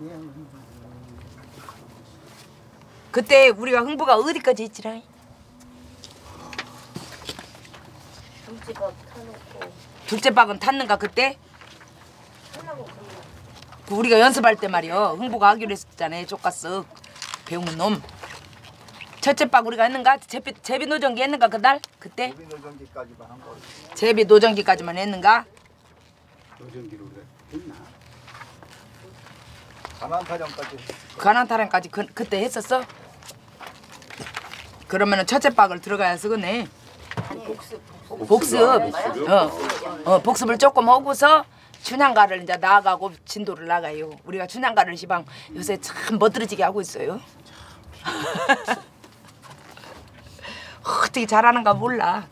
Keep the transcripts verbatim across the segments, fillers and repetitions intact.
그때 우리가 흥부가 어디까지 있지라? 둘째 박 타놓고. 둘째 박은 탔는가 그때? 그 우리가 연습할 때 말이요. 흥부가 하기로 했었잖아요. 족가스 배우는 놈. 첫째 박 우리가 했는가? 제비, 제비 노정기 했는가 그날? 그때? 제비 노정기까지만 한 거. 제비 노정기까지만 했는가? 노정기로 했나? 가난타령까지. 가난타령까지 그, 그때 했었어? 그러면은 첫째 박을 들어가야 쓰겠네. 복습. 복습. 어, 어, 복습을 조금 하고서 춘향가를 이제 나가고 진도를 나가요. 우리가 춘향가를 시방 요새 참 멋들어지게 하고 있어요. 어떻게 잘하는가 몰라.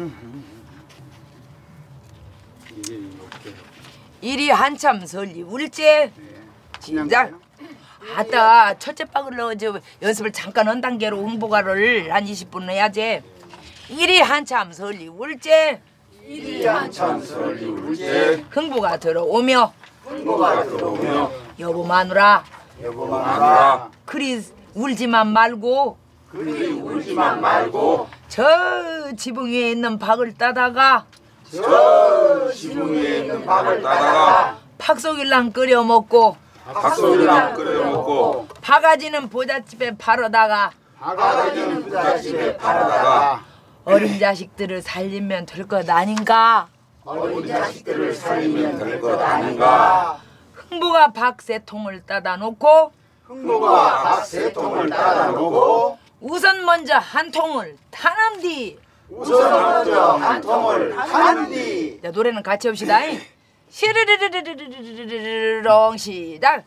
일이 한참 설리 울제. 시작. 아따 첫째 박을 어제 연습을 잠깐 한 단계로 홍보가를 한 이십 분 해야지. 일이 한참 설리 울제. 일이 한참 설리 울제. 흥부가 들어오며. 흥부가 들어오며. 여보 마누라. 여보 마누라. 그리 울지만 말고. 그리 울지만 말고. 저 지붕 위에 있는 박을 따다가. 저 지붕 위에 있는 박을 따다가. 팍속일랑 끓여 먹고. 닭소리랑 끓여 먹고. 바가지는 보잣집에 팔아다가. 바가지는 부잣집에 팔아다가. 어린 자식들을 살리면 될 것 아닌가? 어린 자식들을 살리면 될 것 아닌가? 흥부가 박 세 통을 따다 놓고. 흥부가 박 세 통을 따다 놓고. 우선 먼저 한 통을 타는 뒤. 우선 먼저 한 통을 타는 뒤. 자, 노래는 같이 합시다. 시르르르르르르르르르렁 시작.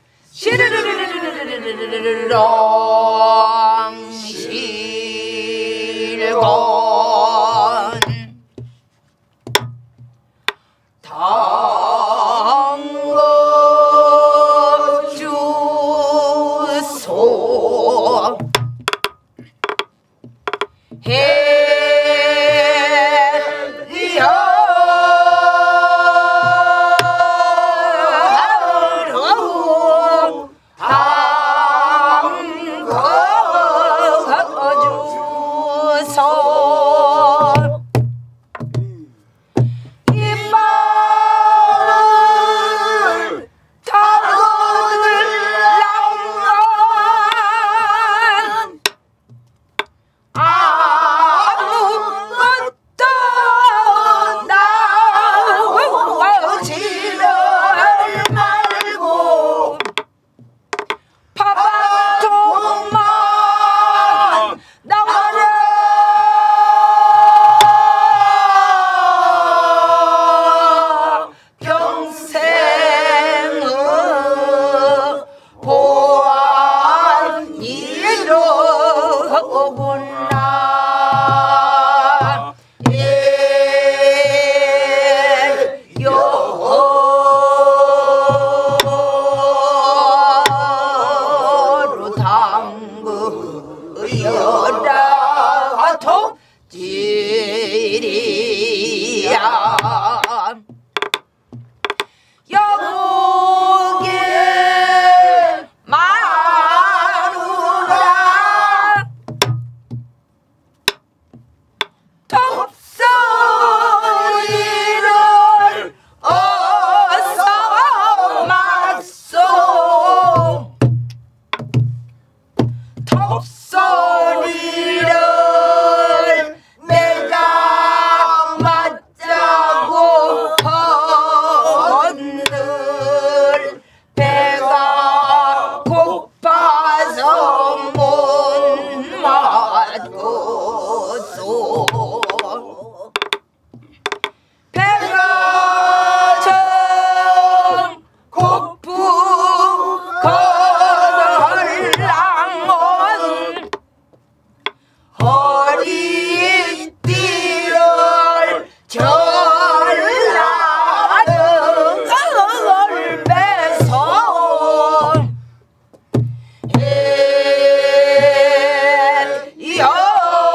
시르르르르르르르르렁 실건 당거주소 해리여 여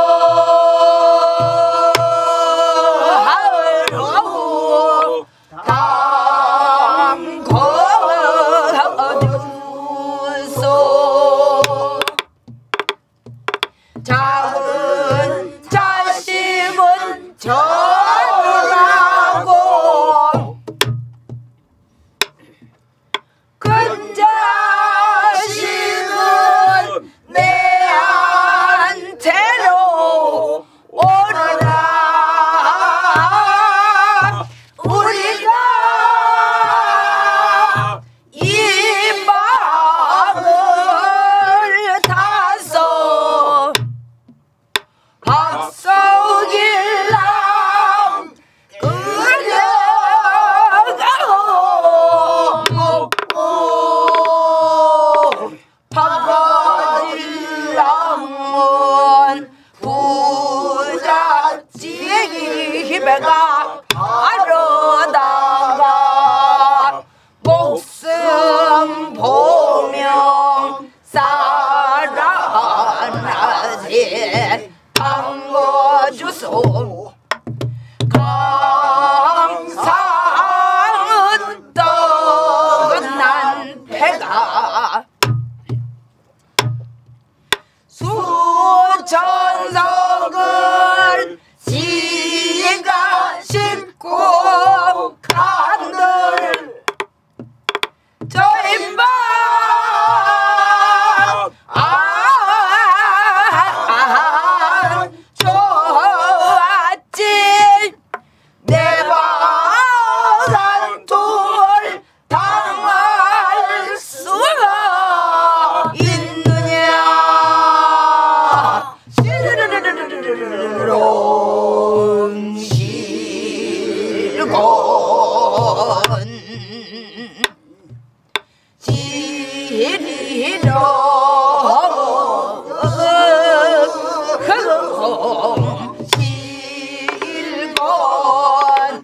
낳은 자식은 전하고 큰 자식은 내한테로 오너라. 우리가 이 마음을 다서 박석일랑 끌려가고 박석일랑은 부잣집배가 하러다가 목숨 보명 살아나지 강거주소 강상은 떠난 배가 수천석을 지가 싣고 간들 저 인방 아 좋았지 내 바간 돌 당할 수가 있느냐. 시르르르르르르르 실건 시리러 실건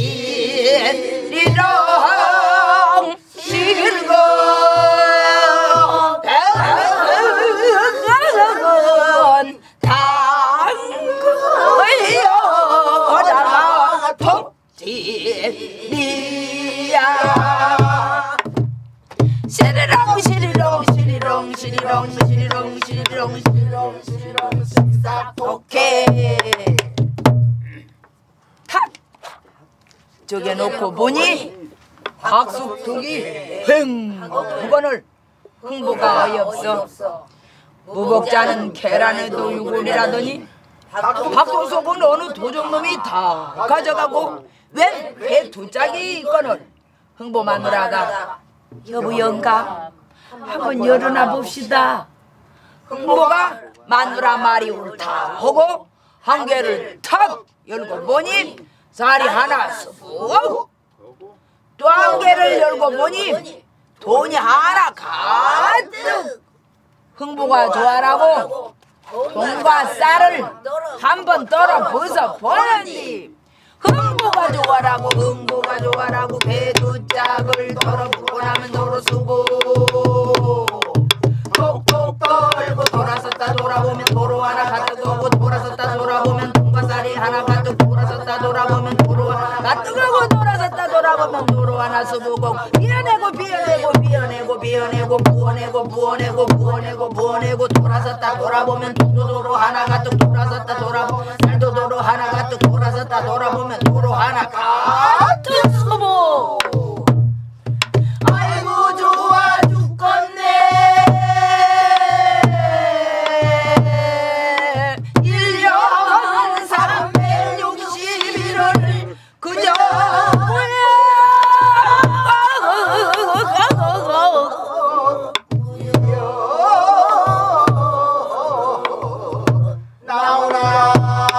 시리렁 실건 당거여라 톡지리야. 시리렁 시리렁 시리렁 시리렁 시리렁 시리렁 시리렁 시리렁 싹둑해 탁 저게 놓고 보니 박숙둑이 횡 그거를 흥보가 어이없어. 무복자는 계란에도 유골이라더니 박동석은 어느 도적놈이 다 가져가고 웬 회 두 짝이 있거늘 흥보 마누라가 여보 영감 한번 열어놔 봅시다. 흥보가 마누라 말이 옳다 하고 한 개를 탁 열고 보니 쌀이 하나 쑥 또 한 개를 열고 보니 돈이 하나 가득. 흥보가 좋아라고 돈과 쌀을 한번 떨어 벗어 보는디 흥보가 좋아라고 흥보가 좋아라고 배 두 짝을 덜어붓고 나면 도로 쓰고 톡톡 떨고 돌아섰다 돌아보면 도로 하나 가득 오고 돌아섰다 돌아보면 돈과 쌀이 하나 가득 돌아섰다 돌아보면 도로 하나 가득 오고 돌아섰다 돌아보면 도로 하나 쓰고 비어내고 비어내고 비어내고 비어내고 부어내고 부어내고 부어내고 부어내고 돌아섰다 돌아보면 돈도 도로 하나 가득 돌아섰다 돌아보면 쌀도 도로 하나 가득 돌아섰다 돌아보면 도로 하나 가득 쓰고 아이고 좋아 죽겠네. 일 년 삼백육십일을 그저 나오라.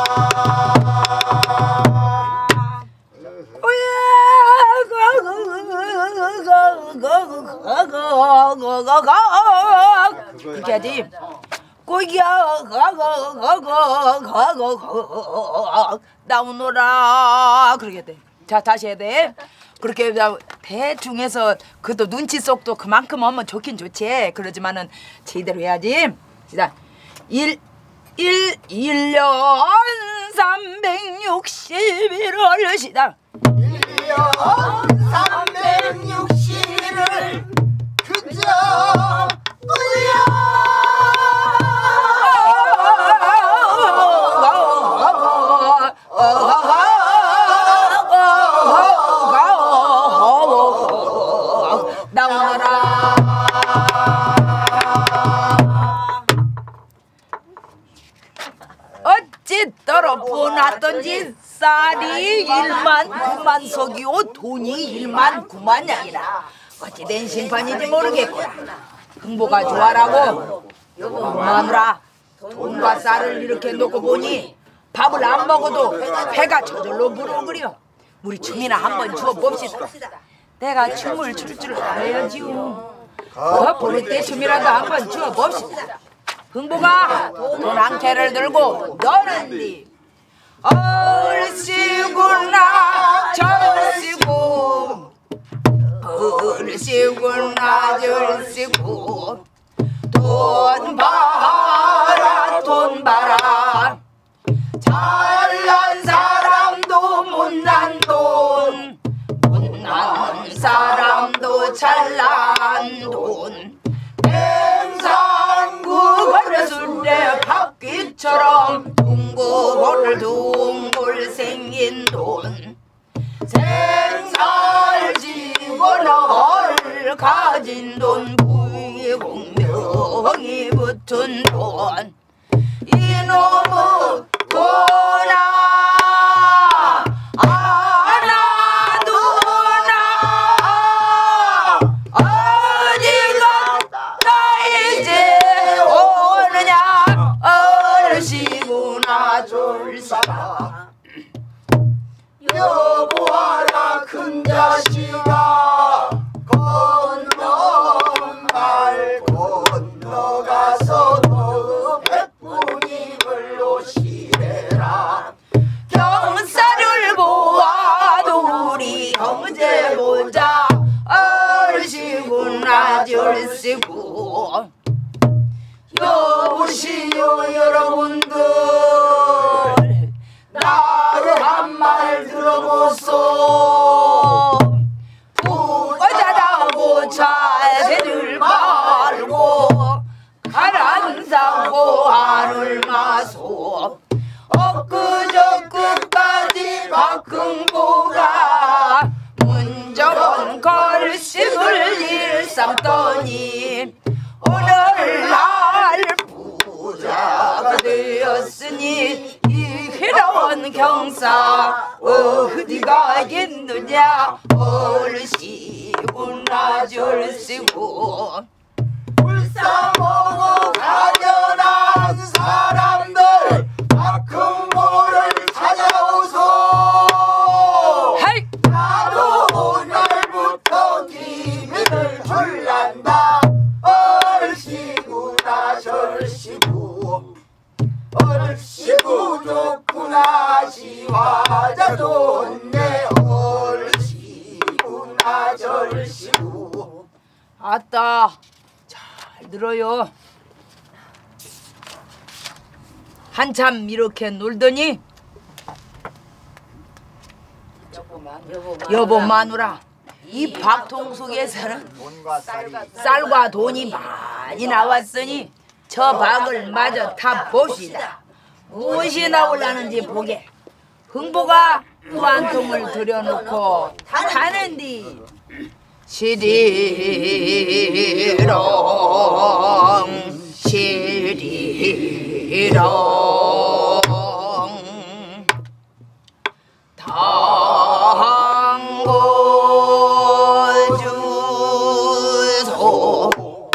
그렇게 하지. 꼬기야 나오너라 그렇게 돼. 자 다시 해야 돼. 그렇게 대충 해서 그것도 눈치 속도 그만큼 하면 좋긴 좋지. 그러지만은 제대로 해야지. 시작. 일 일 일 년 삼백육십일월 시작. 일 년 삼백육십일을 그저 뿌려 쌀이 떨어보놨던지 쌀이 일만 구만 석이오 돈이 일만 구만 양이라 어찌된 심판인지 모르겠구나. 흥보가 좋아라고 마누라 돈과 쌀을 이렇게 놓고 보니 밥을 안 먹어도 배가 저절로 부르그려. 우리 춤이나 한번 주워 봅시다. 내가 춤을 출 줄 알아야지요. 그 보낼 때 춤이라도 한번 주워 봅시다. 흥보가 돈 한 개를 들고 너는 니 얼씨구나 절씨구 얼씨구나 절씨구 돈 봐라 돈 봐라 잘난 사람도 못난 돈 못난 사람도 잘난 돈 맹상구걸을 술래 바퀴처럼 둥글을 둥글 생긴 돈 생살지고 널 가진 돈 부위공명이 붙은 돈 이놈의 돈아 안아두나 어디가 나 이제 오느냐 얼씨구나 졸사가 여보아라 큰 자식아 건너온 말 건너가서 너 백분임을 노시래라 경사를 보아도 우리 형제 보자 얼씨구나 절씨구 여보시오 여러분들 나를 한 말 들어보소 부자라고 자세를 말고 가란사고 하늘 마소 엊그저 끝까지 박흥보가 문저번 걸식을 일삼더니 오늘날 부자가 되었으니 이런 경사 어디가 있느냐 얼씨구나 절씨구 불쌍하고 가련한 사람들 박흥보를 찾아오소 하이! 나도 오늘부터 기회를 줄란다 얼씨구나 절씨구 얼씨구 좋구나 시화자 좋네 얼씨구나 절씨구 아따 잘 들어요. 한참 이렇게 놀더니 여보 마누라 이 밥통 속에서는 쌀과 돈이 많이 나왔으니 저 박을 마저 타 봅시다. 무엇이 나올라는지 보게. 흥보가 또 한 통을 들여놓고 타는디 시리롱 시리롱 당고주소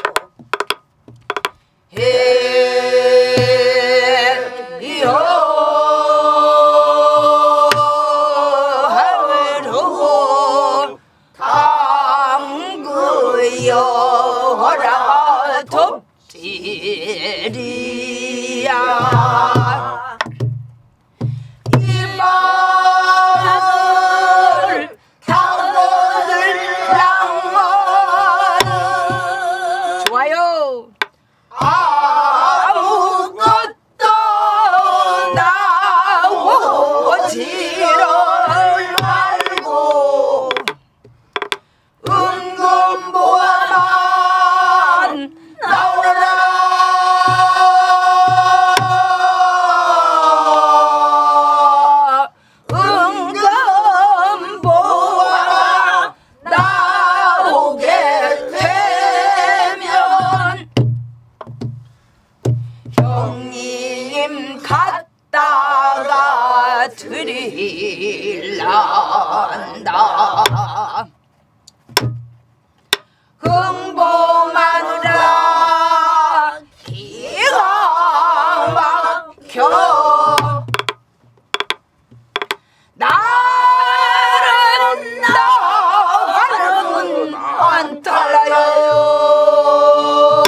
해요 당구여라 톱질이야 이 마을 당거들랑 좋아요. 아무것도 나오지를 말고 은금보아만 나오너라 은금보아 나오게 되면 형님 갖다 드릴란다. 흥보마누라 기가 막혀 나는 나가는 안 달라요.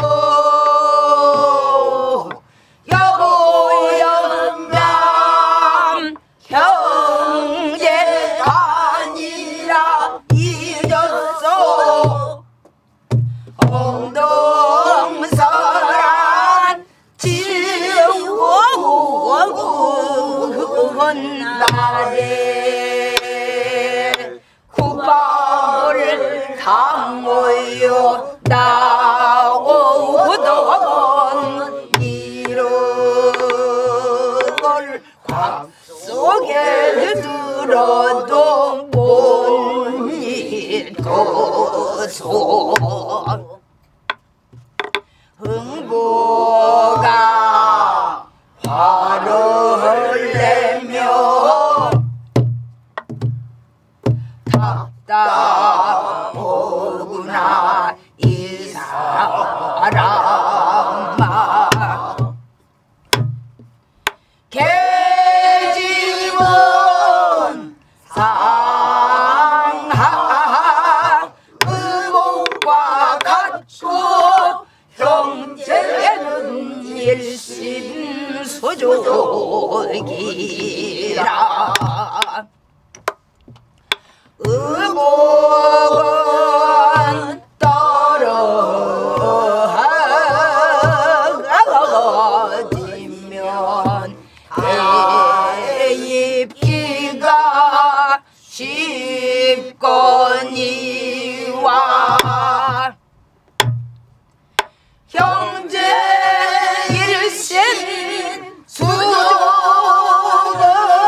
여보 영감 형제가 아니라 잊었어. 엉덩서란 지우고은 날에 구박을 당하여 나오던 이름을 곽 속에 들어도 못 잊고서 흥보가 화를 내며 답답하구나 이 사람아. 계집은 상하 의복과 같고 형제는 일심수족이라. 의복은 떨어지면 대입기가 쉽거니와 형제 일심 수족은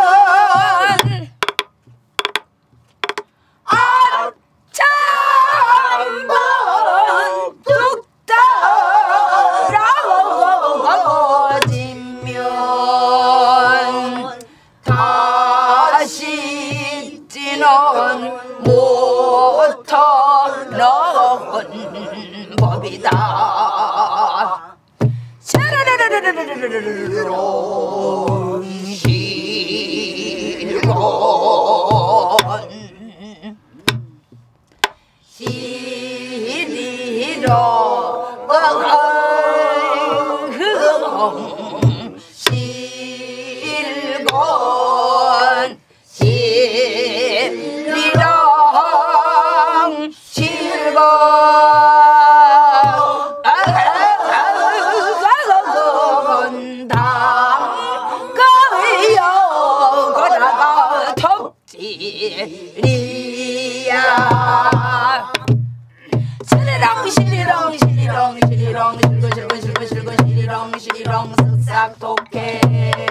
앞참번 뚝 떨어지면 다시 찌는 못하는 법이다. 시리로 실건 시리랑 실건 담가여 거다가 톱질이야. 시리랑 시리랑 시리랑 시리랑 실건 실건 실건 실건 시리랑 시리랑 쓱싹 독해.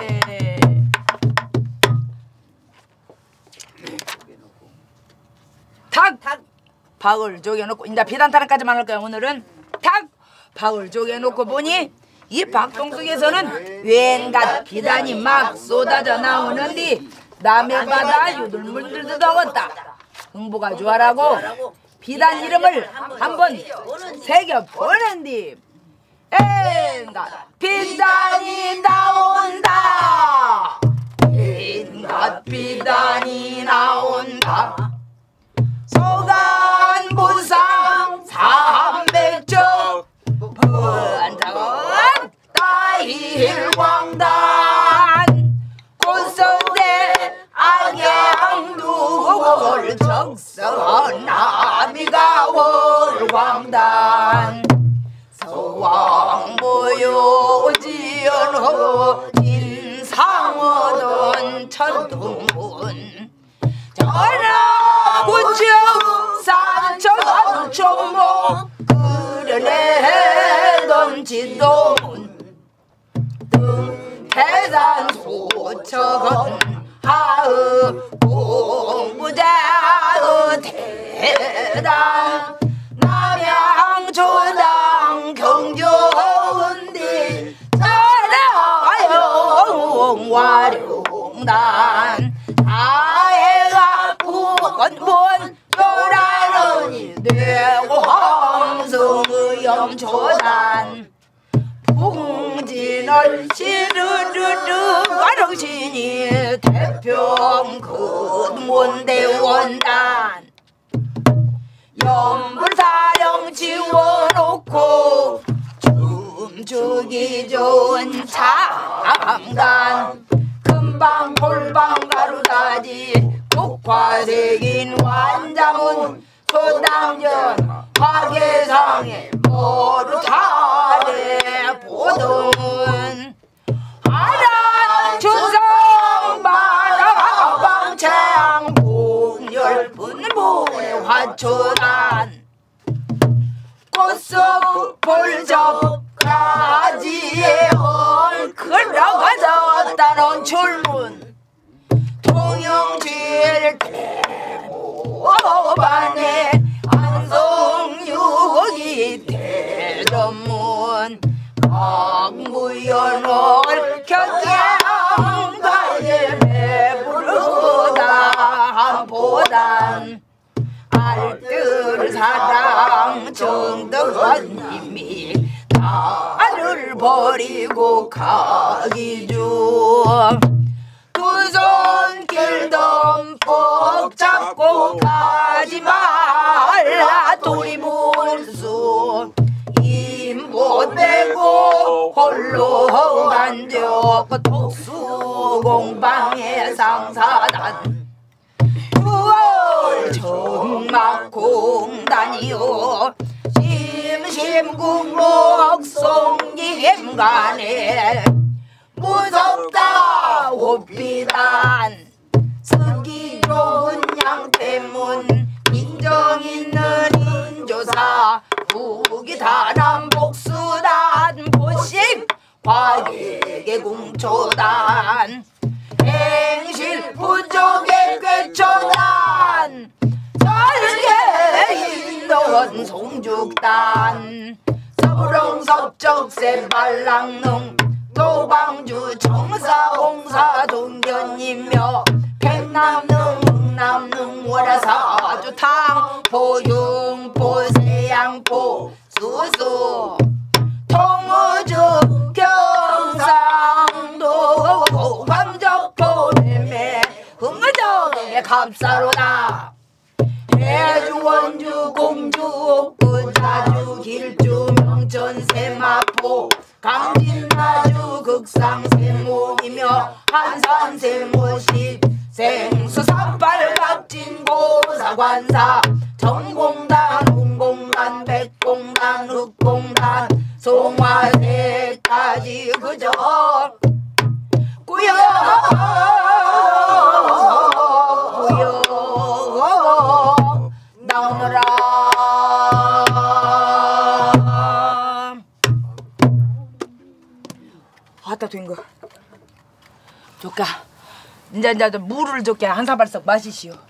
탁! 탁! 박을 쪼개놓고 이제 비단타락까지만 할 거야. 오늘은 탁! 박을 쪼개놓고 보니 이 박동 속에서는 웬갓 비단이 막 쏟아져 나오는데 남의 바다 유들물들도 더웠다. 흥보가 좋아라고 비단 이름을 한번 새겨보는디 웬갓 비단이 나온다. 웬갓 비단이 나온다. 소간부상 삼백적 번장은 따일광단 꽃성대 악양두골 적성나미가 월광단 서왕모요지연호 인상어던 천둥문 전하구청 산천초목 그려내던 지도문 등태산 소척은 하의 공부자의 대당 남양초당 경조은디 전하영 와룡 공단 아해가 부건본 요란원이 되고 황성의 영초단 풍진을 시르르르 가령신이 대평 근문대원단 연불사령 지워놓고 춤추기 좋은 참간 금방 골방 가루다지 국화색인 완장은 소당전 화계상에 모르타래 보동은 아란 주성 마라방창 복열분분의 화초단 꽃속 볼적 가지에 얼큰어가졌다는 줄문 통영질 대모반에 안성육이 대전문 강무연을 견장가에 배부르다 보단 알뜰 사랑 정덕한 님이 나를 버리고 가기 중 두 손 길덤뻑 잡고 가지 말라 도리문수 힘못 내고 홀로 간적 독수공방의 상사단 구월 정막공단이요 심심국목송임간에 무섭다 호피단 쓰기 좋은 양태문 인정 있는 인조사 부기단한 복수단 보식 과객의 궁초단 행실 부족의 꿰초단 설계 인도원 송죽단 서부렁섭적 세발랑농 도방주 정사 홍사 동견이며 백남릉 흥남릉 월화사주 탕 포융포 세양포 수수 통우주 경상도 광적포 매매 흥정의 감사로다 해주 원주 공주 끝자주 길주 명천 세마포 강진나주 극상세모이며 한산세모시 생수삼팔각진 고사관사 정공단 홍공단 백공단 흑공단 송화세까지 그저 꾸여 꾸여 나오너라. 아따 된거 조까 이제 이제 물을 좋게 한 사발씩 마시시오.